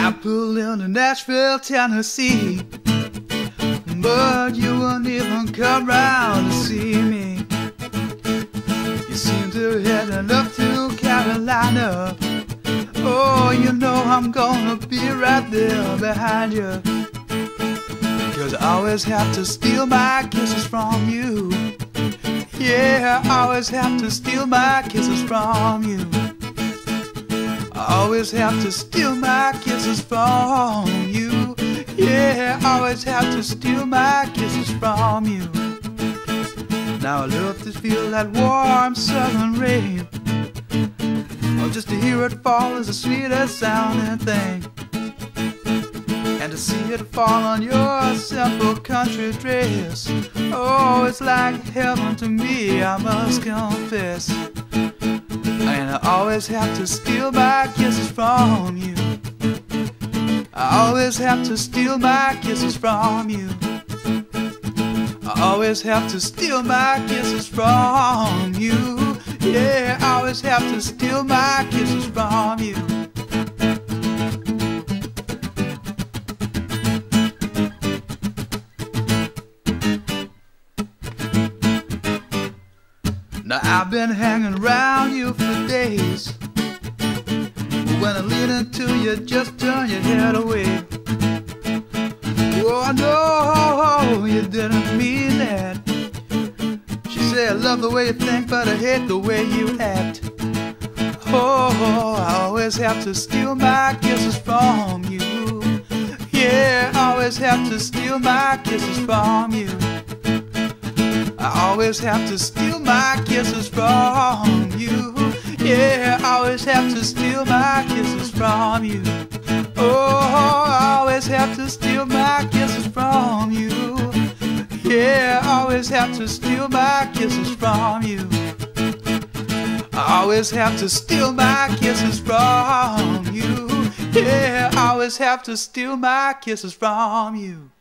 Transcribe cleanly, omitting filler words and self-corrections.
I pulled into Nashville, Tennessee, but you wouldn't even come round to see me. You seem to be heading up to Carolina. Oh, you know I'm gonna be right there behind you, 'cause I always have to steal my kisses from you. Yeah, I always have to steal my kisses from you. I always have to steal my kisses from you. Yeah, I always have to steal my kisses from you. Now I love to feel that warm southern rain. Oh, just to hear it fall is the sweetest sounding thing. And to see it fall on your simple country dress, oh, it's like heaven to me, I must confess. And I always have to steal my kisses from you. I always have to steal my kisses from you. I always have to steal my kisses from you. Yeah, I always have to steal my kisses from you. Now I've been hanging around you for days. When I lean into you, just turn your head away. Oh, I know you didn't mean that. She said, I love the way you think, but I hate the way you act. Oh, I always have to steal my kisses from you. Yeah, I always have to steal my kisses from you. I always have to steal my kisses from you. Yeah, I always have to steal my kisses from you. Oh, I always have to steal my kisses from you. Yeah, I always have to steal my kisses from you. I always have to steal my kisses from you. Yeah, I always have to steal my kisses from you.